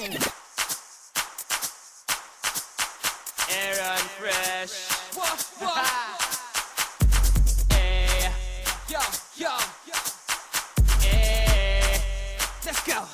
Aaron Fresh. What? Hey, Yo. hey. Let's go.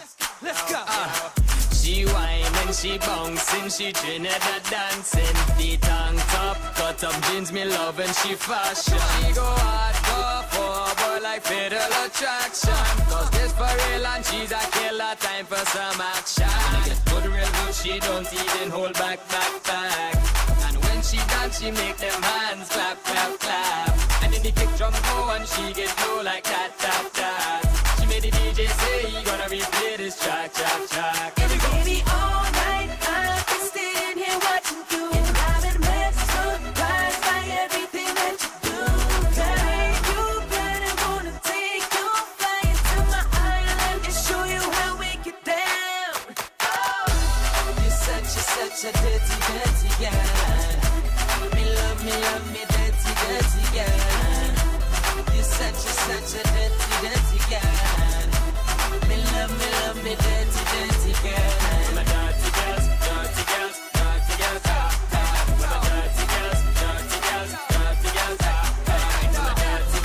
She whining, she bouncing, she Trinidad dancing. Feet on top, cut up jeans, me love and she fashion. She go hardcore for a boy like Fatal Attraction. Cause this for real and she's a killer, time for some action. Get good real good, she don't even hold back. And when she dance, she make them hands clap. And then the kick drum go and she get low like that. She made the DJ say he gonna replay this track. Baby, all night I've been staying here watching you, and I've been mesmerized by everything that you do. Girl, you better wanna take you flying to my island and show you how we get down. Oh, You're such a dirty girl. Me love me, dirty girl. You're such a dirty girl. Me love me, dirty girl. I'm a dirty girls, ah. I'm a dirty girls, ah. I'm a dirty girls, ah. I'm a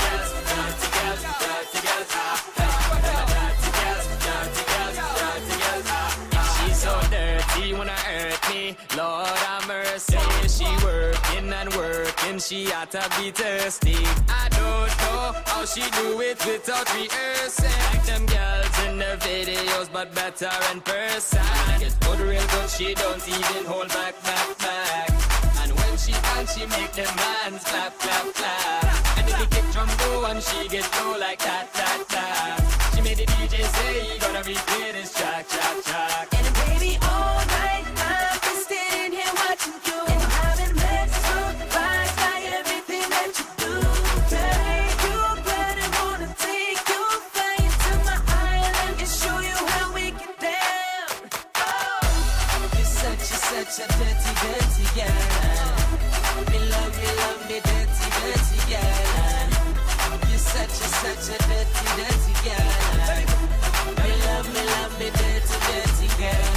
dirty girls, ah. She's so dirty, wanna hurt me, Lord have mercy. She working, she ought to be thirsty. I don't know how she do it without rehearsing. Like them girls in the videos, but better in person. Get good real good, she don't even hold back. And when she dance, she make them hands clap. And then the kick drum go and she get low like that. She made the DJ say he gonna replay this track. and baby, all night I've been staying here watching you, and I've been mesmerized by everything that you do. Girl, you better wanna take you flying to my island and show you how we get down. Oh, You're such a dirty girl. Me love me, dirty girl. You're such a dirty girl. Me love me, dirty girl.